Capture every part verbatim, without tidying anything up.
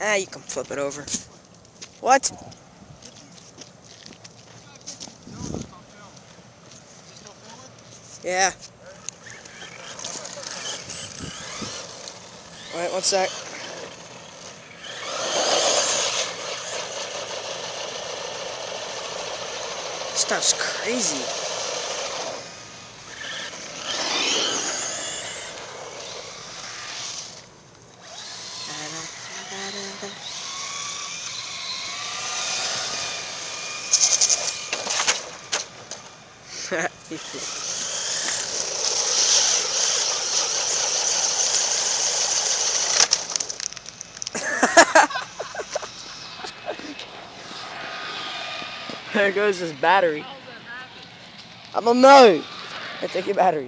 Ah, you can flip it over. What? Yeah. Alright, one sec. Stuff's crazy. There goes his battery. I don't know. I take your battery.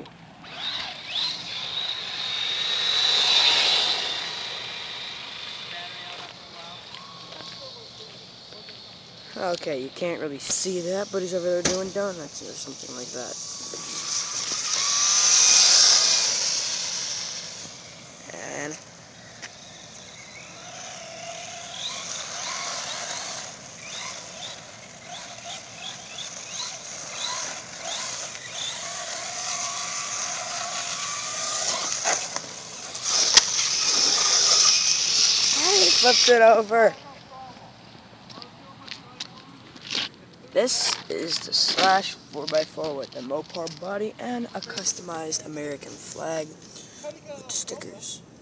Okay, you can't really see that, but he's over there doing donuts or something like that. And he flipped it over. This is the Slash four by four with the Mopar body and a customized American flag with stickers.